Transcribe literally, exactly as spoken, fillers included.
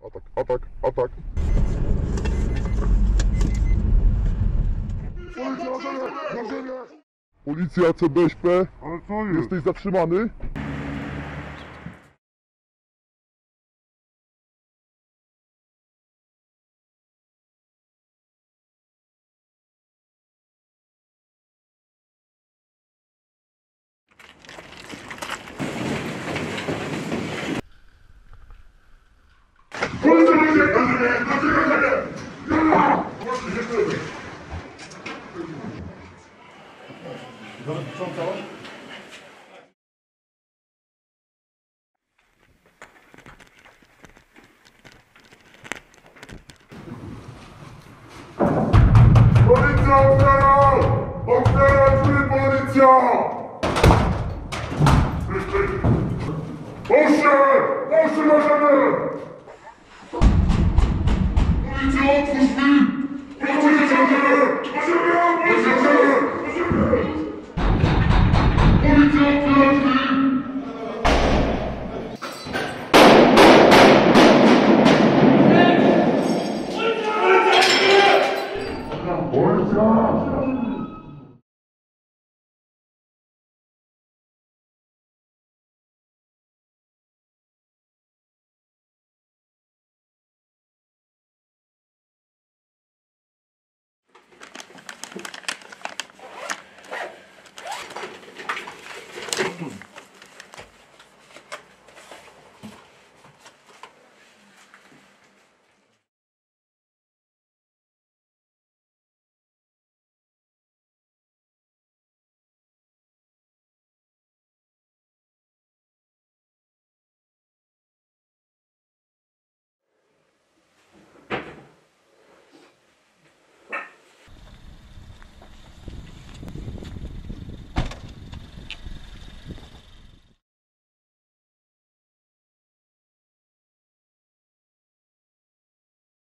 Atak, atak, atak. Policja na ziemię, na ziemię! Policja C B S P. Ale co jest? Jesteś zatrzymany? Policja na ziemię, na ziemię, na ziemię, na ziemię! Jalla! Właśnie, dziękujemy. Policja, otwieraj! Otwieraj drzwi, policja! Puśćcie! Puśćcie na ziemię! Policja, otwórz